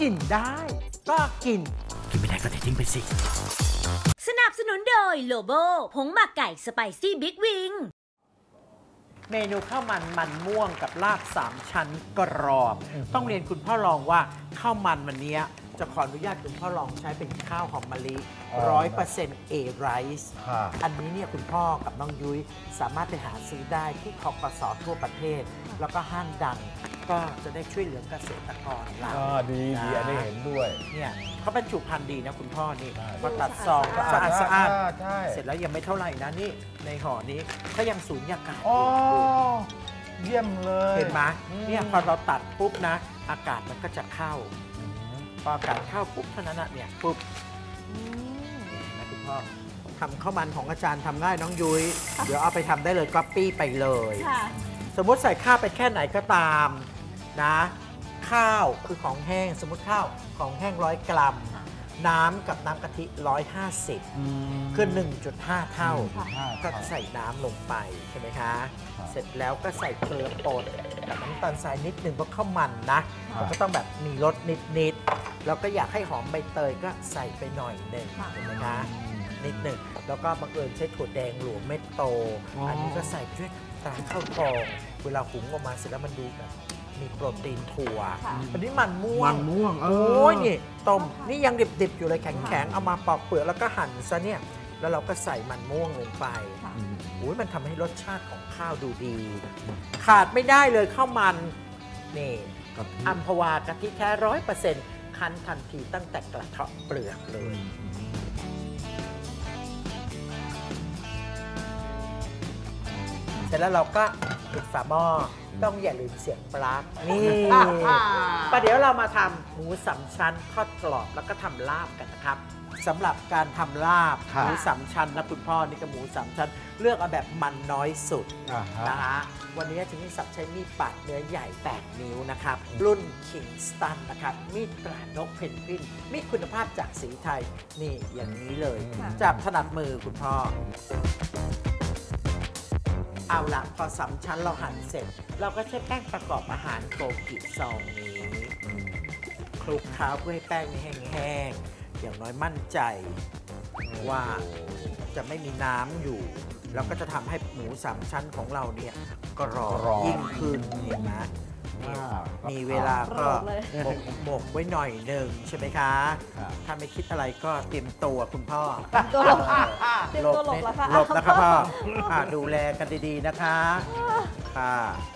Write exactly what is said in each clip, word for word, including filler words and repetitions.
กินได้ก็กินกินไม่ได้ก็ทิ้งไปสิสนับสนุนโดยโลโบผงหมักไก่สไปซี่บิ๊กวิงเมนูข้าวมันมันม่วงกับลาบสามชั้นกรอบต้องเรียนคุณพ่อรองว่าข้าวมันวันนี้จะขออนุญาตคุณพ่อลองใช้เป็นข้าวหอมมะลิ ร้อยเปอร์เซ็นต์ เอ Rice อันนี้เนี่ยคุณพ่อกับน้องยุ้ยสามารถไปหาซื้อได้ที่คกส.ทั่วประเทศแล้วก็ห้างดังก็จะได้ช่วยเหลือเกษตรกรเราดีดีอันนี้เห็นด้วยเนี่ยเขาบรรจุภัณฑ์ดีนะคุณพ่อนี่พอตัดซองก็สะอาดสะอาดเสร็จแล้วยังไม่เท่าไหร่นะนี่ในห่อนี้เขายังสูญญากาศเยี่ยมเลยเห็นไหมเนี่ยพอเราตัดปุ๊บนะอากาศมันก็จะเข้าพออากาศเข้าปุ๊บเท่านั้นเนี่ยปุ๊บนะคุณพ่อทำข้าวมันของอาจารย์ทำง่ายน้องยุ้ยเดี๋ยวเอาไปทำได้เลยก๊อปปี้ไปเลยสมมติใส่ข้าวไปแค่ไหนก็ตามนะข้าวคือของแห้งสมมติข้าวของแห้งร้อยกรัมน้ำกับน้ำกะทิร้อยห้าสิบคือ หนึ่งจุดห้า เท่าก็ใส่น้ำลงไปใช่ไหมคะเสร็จแล้วก็ใส่เกลือป่นกับน้ำตาลทรายนิดนึงเพราะข้าวมันนะมันก็ต้องแบบมีรสนิดๆแล้วก็อยากให้หอมใบเตยก็ใส่ไปหน่อยหนึ่งเห็นไหมคะนิดหนึ่งแล้วก็บังเอิญใช้ถั่วแดงหลวงเม็ดโตอันนี้ก็ใส่ด้วยตาข้าวทองเวลาหุงออกมาเสร็จแล้วมันดูแบบมีโปรตีนถั่วอันนี้มันม่วงมันม่วงโอ้ยนี่ต้มนี่ยังดิบๆอยู่เลยแข็งๆเอามาปอกเปลือกแล้วก็หั่นซะเนี่ยแล้วเราก็ใส่มันม่วงลงไปโอ้ยมันทำให้รสชาติของข้าวดูดีขาดไม่ได้เลยข้าวมันนี่อัมพวากะทิแท้ร้อยเปอร์เซ็นต์คั้นทันทีตั้งแต่กระเทาะเปลือกเลยเสร็จแล้วเราก็ปิดฝาหม้อต้องอย่าลืมเสียงปลั๊กนี่ประเดี๋ยวเรามาทำหมูสามชั้นทอดกรอบแล้วก็ทำลาบกันนะครับสำหรับการทำลาบหมูสามชั้นนะคุณพ่อนี่ก็หมูสามชั้นเลือกเอาแบบมันน้อยสุดนะคะวันนี้จะมีศักดิ์ใช้มีดปาดเนื้อใหญ่แปดนิ้วนะครับรุ่นคิงสตันนะครับมีดตรานกเพนกวินมีดคุณภาพจากสีไทยนี่อย่างนี้เลยจับถนัดมือคุณพ่อเอาละพอสามชั้นเราหั่นเสร็จเราก็ใช้แป้งประกอบอาหารโกกิซองนี้คลุกเคล้าเพื่อให้แป้งนี้แห้งๆอย่างน้อยมั่นใจว่าจะไม่มีน้ำอยู่แล้วก็จะทำให้หมูสามชั้นของเราเนี่ยกรอบยิ่งขึ้นเห็นไหมมีเวลาก็หมกไว้หน่อยหนึ่งใช่ไหมคะถ้าไม่คิดอะไรก็เตรียมตัวคุณพ่อตัวหลบเตรียมตัวหลบแล้วค่ะหลบนะคะพ่อดูแลกันดีๆนะคะค่ะ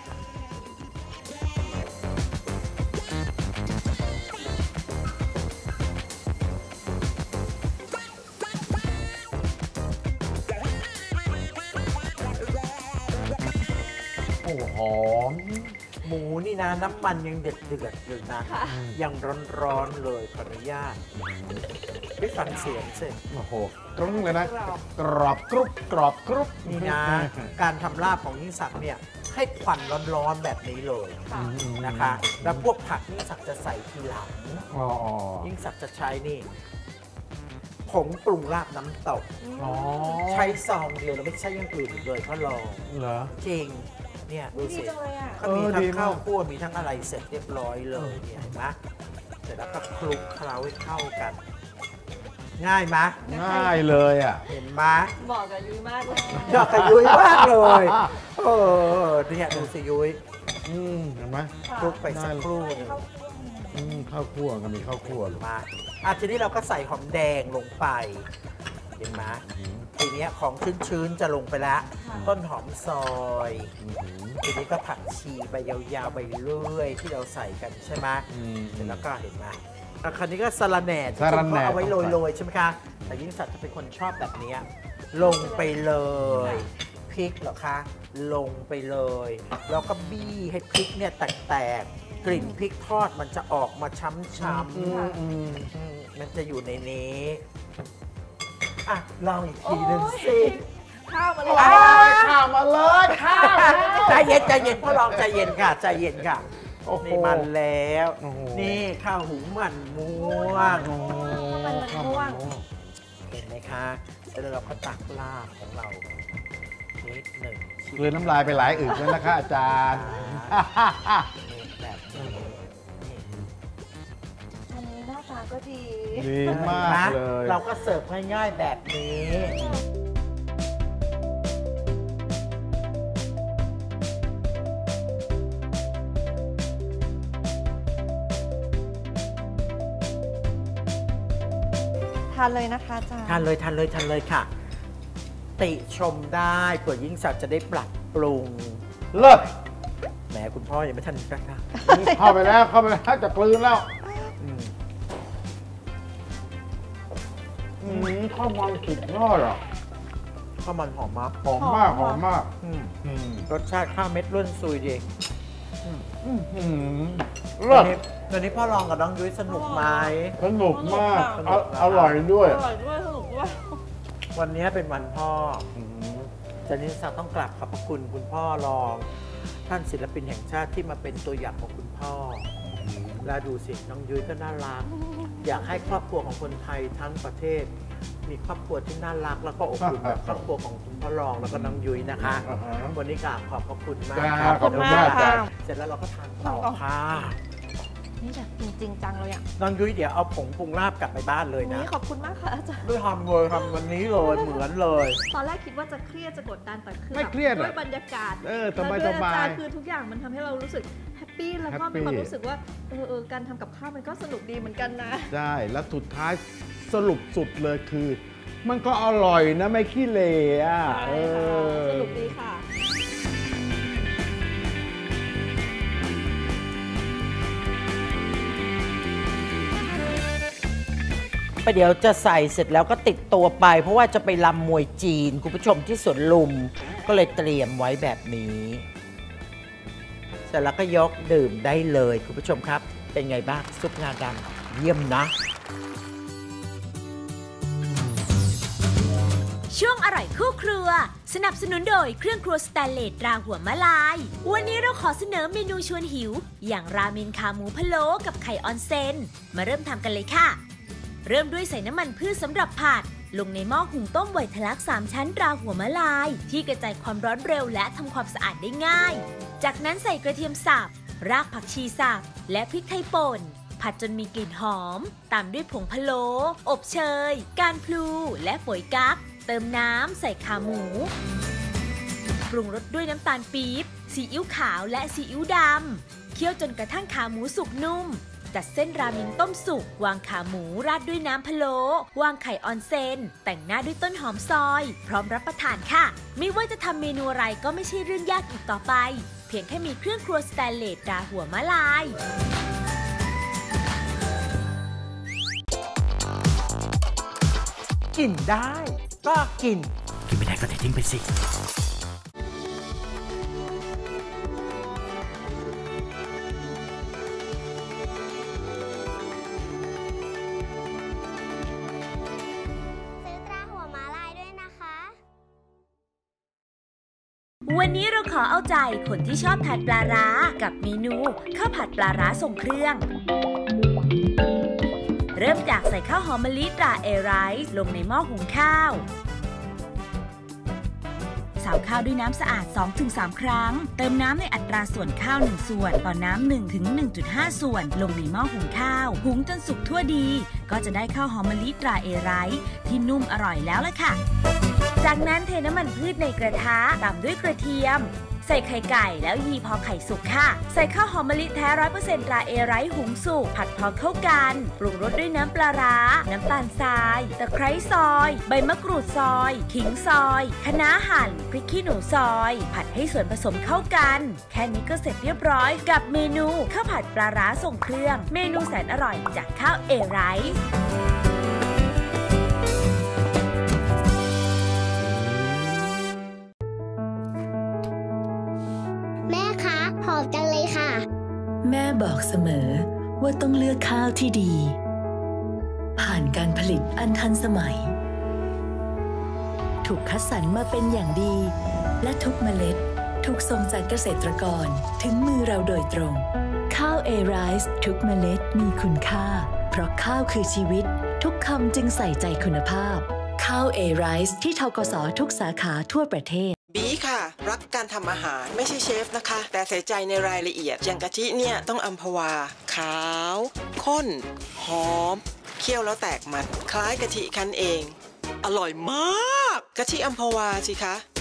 โอ้หอมหมูนี่นะน้ำมันยังเดือดเดือดอยู่นะยังร้อนๆเลยขออนุญาตได้ฟังเสียงสิโอ้โหกรุ้งเลยนะกรอบกรุบกรอบกรุบนี่นะการทำลาบของยิ่งศักดิ์เนี่ยให้ควันร้อนๆแบบนี้เลยนะคะแล้วพวกผักยิ่งศักดิ์จะใส่ทีหลังยิ่งศักดิ์จะใช้นี่ผงปรุงลาบน้ำตกใช้ซองเดียวเราไม่ใช้อย่างอื่นเลยเพราะลองเหรอจริงเนี่ยดูสิเขามีทั้งข้าวคั่วมีทั้งอะไรเสร็จเรียบร้อยเลยเนี่ยเห็นไหมเสร็จแล้วก็คลุกเคล้าให้เข้ากันง่ายไหมง่ายเลยอ่ะเห็นไหมเหมาะกับยุ้ยมากเลยเหมาะกับยุ้ยมากเลยเออเนี่ยดูสิยุ้ยเห็นไหมคลุกไปสักครู่นึงข้าวคั่วก็มีข้าวคั่วมาอ่ะทีนี้เราก็ใส่หอมแดงลงไปเห็นไหมทีนี้ของชื้นๆจะลงไปแล้วต้นหอมซอยทีนี้ก็ผักชีใบยาวๆใบเลื่อยที่เราใส่กันใช่ไหมแล้วก็เห็นไหมคราวนี้ก็สะระแหน่ที่คุณพ่อเอาไว้โรยๆใช่ไหมคะแต่ยิ่งศักดิ์จะเป็นคนชอบแบบนี้ลงไปเลยพริกเหรอคะลงไปเลยแล้วก็บี้ให้พริกเนี่ยแตกๆกลิ่นพริกทอดมันจะออกมาช้ำๆมันจะอยู่ในนี้อ่ะลองอีกทีหนึ่งสิข้าวมาเลยข้าวมาเลยข้าวใจเย็นใจเย็นพ่อลองใจเย็นค่ะใจเย็นค่ะนี่มันแล้วนี่ข้าวหุงมันม่วงมันม่วงเห็นไหมคะแล้วเราก็ตักลาบของเรานิดหนึ่งกลืนน้ำลายไปหลายอึกแล้วนะคะอาจารย์แบบนี้ก็ดีดีมากเลยเราก็เสิร์ฟง่ายๆแบบนี้ทานเลยนะคะอาจารย์ทานเลยทานเลยทานเลยค่ะ ติชมได้เผื่อยิ่งศักดิ์จะได้ปรับปรุงเลิศแหมคุณพ่อยังไม่ทันสักค่ะเข้าไปแล้วเข้าไปแล้วจะกลืนแล้วอืมอืมข้าวมันสุดยอดอ่ะข้าวมันหอมมากหอมมากหอมมากอืมอืมรสชาติข้าวเม็ดล้วนซุยดีอืมตเลิอนศนี้ตอนนี้พ่อลองกับน้องยุ้ยสนุกไหมสนุกมากสนุกอร่อยด้วยอร่อยด้วยสนุกด้วยวันนี้เป็นวันพ่ออืมจานิสาต้องกลับขอบพระคุณคุณพ่อรอง ท่านศิลปินแห่งชาติที่มาเป็นตัวอย่างของคุณพ่อ แล้วดูสิน้องยุ้ยก็น่ารัก อยากให้ครอบครัวของคนไทยทั้งประเทศ มีครอบครัวที่น่ารักแล้วก็อบอุ่นแบบครอบครัวของคุณพ่อรองแล้วก็น้องยุ้ยนะคะอ่าฮะวันนี้กราบขอบพระคุณมากจ้าครับขอบคุณมากจ้าเสร็จแล้วเราก็ทานต่อค่ะนี่แบบจริงๆจังเลยอ่ะน้องยุ้ยเดี๋ยวเอาผงปรุงลาบกลับไปบ้านเลยนะนี่ขอบคุณมากค่ะอาจารย์ด้วยทำเลยทำวันนี้เลยเหมือนเลยตอนแรกคิดว่าจะเครียดจะกดดันแต่คือไม่แบบเครียดอะด้วยบรรยากาศเออสบายแล้วสด้วบายอาจารย์คือทุกอย่างมันทำให้เรารู้สึกแฮปปี้แล้วก็แฮปปี้มีความรู้สึกว่าเออเออการทำกับข้าวมันก็สนุกดีเหมือนกันนะใช่แล้วสุดท้ายสรุปสุดเลยคือ มันก็อร่อยนะไม่ขี้เหร่อ่ะใช่เอค่ะอสนุกดีค่ะประเดี๋ยวจะใส่เสร็จแล้วก็ติดตัวไป เพราะว่าจะไปรำมวยจีน คุณผู้ชมที่สวนลุม ก็เลยเตรียมไว้แบบนี้ เสร็จแล้วก็ยกดื่มได้เลยคุณผู้ชมครับ เป็นไงบ้างซุปงาดำเยี่ยมนะช่วงอร่อยคู่ครัว สนับสนุนโดยเครื่องครัวสแตนเลสตราหัวมะลาย วันนี้เราขอเสนอเมนูชวนหิว อย่างราเมนขาหมูพะโล้กับไข่ออนเซนมาเริ่มทำกันเลยค่ะ เริ่มด้วยใส่น้ำมันพืชสำหรับผัด ลงในหม้อหุงต้มไวทะลักสามชั้นตราหัวมะลาย ที่กระจายความร้อนเร็วและทำความสะอาดได้ง่าย จากนั้นใส่กระเทียมสับ รากผักชีสับ และพริกไทยป่น ผัดจนมีกลิ่นหอม ตามด้วยผงพะโล้ อบเชย การพลู และฝอยกั๊ก เติมน้ำใส่ขาหมู ปรุงรสด้วยน้ำตาลปี๊บ ซีอิ๊วขาวและซีอิ๊วดำ เคี่ยวจนกระทั่งขาหมูสุกนุ่ม จัดเส้นราเมงต้มสุก วางขาหมูราดด้วยน้ำพะโล้ วางไข่ออนเซน แต่งหน้าด้วยต้นหอมซอย พร้อมรับประทานค่ะ ไม่ว่าจะทำเมนูอะไรก็ไม่ใช่เรื่องยากอีกต่อไป เพียงแค่มีเครื่องครัวสแตนเลสตราหัวมะลายกินได้ก็กิน กินไม่ได้ก็ทิ้งไปสิซื้อตราหัวม้าลายด้วยนะคะวันนี้เราขอเอาใจคนที่ชอบทานปลาร้ากับเมนูข้าวผัดปลาร้าทรงเครื่อง เริ่มจากใส่ข้าวหอมมะลิตราเอไรซ์ลงในหม้อหุงข้าวสาวข้าวด้วยน้ำสะอาด สองถึงสาม ครั้ง เติมน้ำในอัตราส่วนข้าว หนึ่ง ส่วนต่อน้ำ หนึ่งถึงหนึ่งจุดห้า ส่วนลงในหม้อหุงข้าว หุงจนสุกทั่วดี ก็จะได้ข้าวหอมมะลิตราเอไรซ์ที่นุ่มอร่อยแล้วล่ะค่ะ จากนั้นเทน้ำมันพืชในกระทะตามด้วยกระเทียม ใส่ไข่ไก่แล้วยีพอไข่สุกค่ะ ใส่ข้าวหอมมะลิแท้ ร้อยเปอร์เซ็นต์ ตราเอไรซ์หุงสุกผัดพอเข้ากันปรุงรสด้วยน้ำปลาร้า น้ำตาลทรายตะไคร้ซอย ใบมะกรูดซอยขิงซอยคะน้าหั่นพริกขี้หนูซอย ผัดให้ส่วนผสมเข้ากัน แค่นี้ก็เสร็จเรียบร้อยกับเมนูข้าวผัดปลาร้าส่งเครื่อง เมนูแสนอร่อยจากข้าวเอไรซ์แม่คะหอมจังเลยค่ะแม่บอกเสมอว่าต้องเลือกข้าวที่ดี ผ่านการผลิตอันทันสมัย ถูกคัดสรรมาเป็นอย่างดี และทุกเมล็ดถูกส่งจากเกษตรกรถึงมือเราโดยตรง ข้าวเอไรซ์ทุกเมล็ดมีคุณค่า เพราะข้าวคือชีวิต ทุกคำจึงใส่ใจคุณภาพ ข้าวเอไรซ์ที่ทกส.ทุกสาขาทั่วประเทศบีค่ะ รักการทำอาหารไม่ใช่เชฟนะคะ แต่ใส่ใจในรายละเอียดอย่างกะทิเนี่ยต้องอัมพวา ขาว ข้น หอมคี่ยวแล้วแตกมันคล้ายกะทิคั้นเอง อร่อยมาก กะทิอัมพวาสิคะ